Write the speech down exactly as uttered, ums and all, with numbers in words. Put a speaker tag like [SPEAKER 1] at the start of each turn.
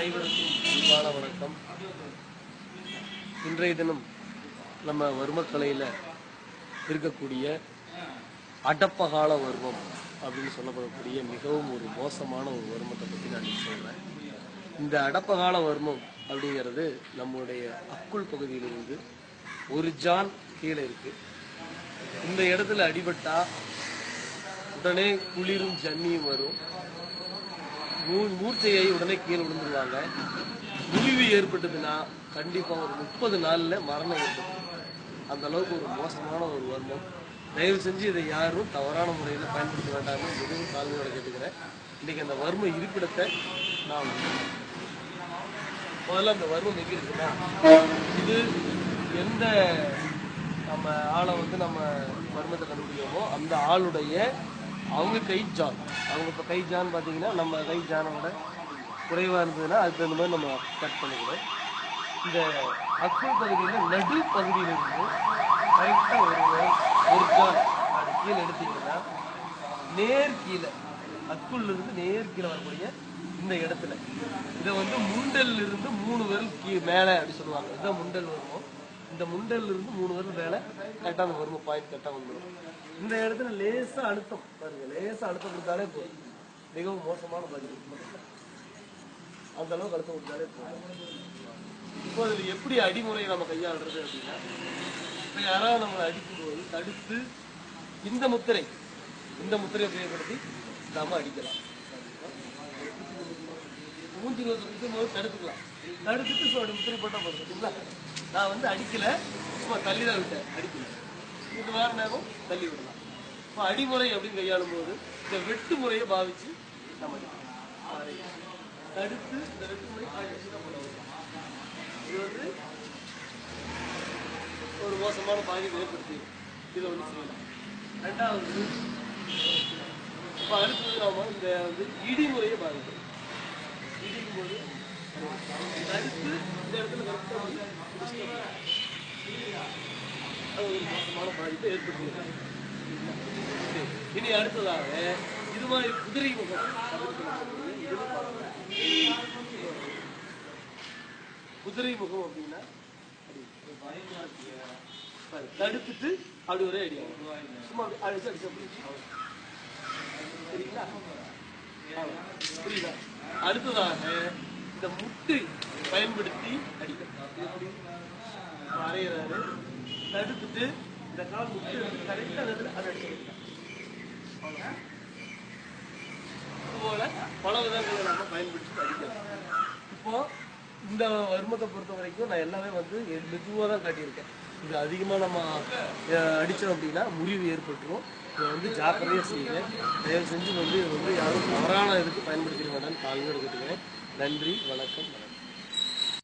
[SPEAKER 1] அனைவருக்கும் அன்பான வணக்கம். இன்றைய தினம் நம்ம வர்மக்கலையில் இருக்கக்கூடிய அடப்பகால வர்மம் அப்படின்னு சொல்லப்படக்கூடிய மிகவும் ஒரு மோசமான ஒரு வர்மத்தை பற்றி நான் சொல்கிறேன். இந்த அடப்பகால வர்மம் அப்படிங்கிறது நம்முடைய அக்குள் பகுதியிலிருந்து ஒரு ஜான் கீழே இருக்கு. இந்த இடத்துல அடிபட்டா உடனே குளிரும் ஜன்னியும் வரும். மூர்ச்சையை உடனே கீழே விழுந்துருவாங்க. முறிவு ஏற்பட்டதுன்னா கண்டிப்பா ஒரு முப்பது நாள்ல மரணம் ஏற்படும். அந்த அளவுக்கு ஒரு மோசமான ஒரு வர்மம். தயவு செஞ்சு இதை யாரும் தவறான முறையில் பயன்படுத்த வேண்டாம்னு மிகவும் தாழ்மையோட கேட்டுக்கிறேன். இன்னைக்கு அந்த வர்ம இருப்பிடத்தை நான் முதல்ல அந்த வர்மம் எங்க இருக்குன்னா, இது எந்த நம்ம ஆளை வந்து நம்ம வர்மத்தை கண்டுபிடிக்கிறோமோ அந்த ஆளுடைய அவங்க கை ஜான், அவங்க இப்போ கை ஜான் பார்த்தீங்கன்னா நம்ம கை ஜானோட குறைவாக இருந்ததுன்னா அதுக்கு தகுந்த மாதிரி நம்ம கட் பண்ணிக்கிறோம். இந்த அக்குள் பகுதியில் நடு பகுதியிலிருந்து கரெக்டாக ஒரு ஒரு ஜான் அது கீழே எடுத்தீங்கன்னா நேர் கீழே அக்குள்ளிருந்து நேர் கீழே வரக்கூடிய இந்த இடத்துல இதை வந்து முண்டல் இருந்து மூணு விரல் கீ மேலே அப்படி சொல்லுவாங்க. இதுதான் முண்டல் வருமோ. இந்த முண்டல் இருந்து மூணு விரல் மேலே கரெக்டாக அந்த வருமோ பாயிண்ட் கரெக்டாக வந்துடும். இந்த இடத்துல லேசா அழுத்தம் பாருங்க, லேசா அழுத்தம் கொடுத்தாலே போதும். மிகவும் மோசமான பாதிப்பு. அந்த அளவுக்கு அழுத்தம் கொடுத்தாலே போதும். இப்போ அதில் எப்படி அடிமுறையை நம்ம கையாளுறது அப்படின்னா, இப்போ யாராவது நம்மளை அடிக்கும்போது தடுத்து இந்த முத்திரை இந்த முத்திரையை உபயோகப்படுத்தி நாம அடிக்கலாம். மூஞ்சி நிற்கும் போது தடுத்துக்கலாம். தடுத்துட்டு ஸோ அப்படி முத்திரை போட்டால் போதும். பார்த்தீங்களா, நான் வந்து அடிக்கல, சும்மா தள்ளி தான் விட்டேன், அடிக்கல. இது வேற நேரம் தள்ளி விடலாம். இப்போ அடிமுறை அப்படின்னு கையாளும் போது இந்த வெட்டு முறையை பாவிச்சு நம்ம தடுத்து இந்த வெட்டு முறை இது வந்து ஒரு மோசமான பாதிப்பை ஏற்படுத்தி இதை வந்து செய்யலாம். ரெண்டாவது, இப்போ அடுத்தது நாம இந்த வந்து இடிமுறையை பாதிக்கும். இடிக்கும் போது தடுத்து இந்த இடத்துல அது ஒரு மோசமான பாதிப்பை ஏற்படுத்தி. இனி அடுத்ததாக இது மாதிரி குதிரை முகம். குதிரை முகம் அப்படின்னா தடுத்துட்டு அப்படி ஒரே அடி சும்மா அடிச்சு அடிச்சு சரிங்களா, புரியுதா? அடுத்ததாக இந்த முட்டு பயன்படுத்தி அடிக்க அரைகிறாரு. தடுத்துட்டு இந்த கால் முட்டு கரெக்டா அதை அடிச்சு இதுபோல பல விதங்களை நம்ம பயன்படுத்தி அடிக்கலாம். இப்போ இந்த வர்மத்தை பொறுத்த வரைக்கும் நான் எல்லாமே வந்து மெதுவாக தான் காட்டியிருக்கேன். இது அதிகமாக நம்ம அடித்தோம் அப்படின்னா முறிவு ஏற்பட்டுரும். இதை வந்து ஜாக்கிரதையாக செய்யுங்க. தயவு செஞ்சு வந்து இது வந்து யாரும் தவறான இதுக்கு பயன்படுத்திட வேண்டாம்னு தாழ்மையோடு கேட்டுக்கிறேன். நன்றி, வணக்கம்.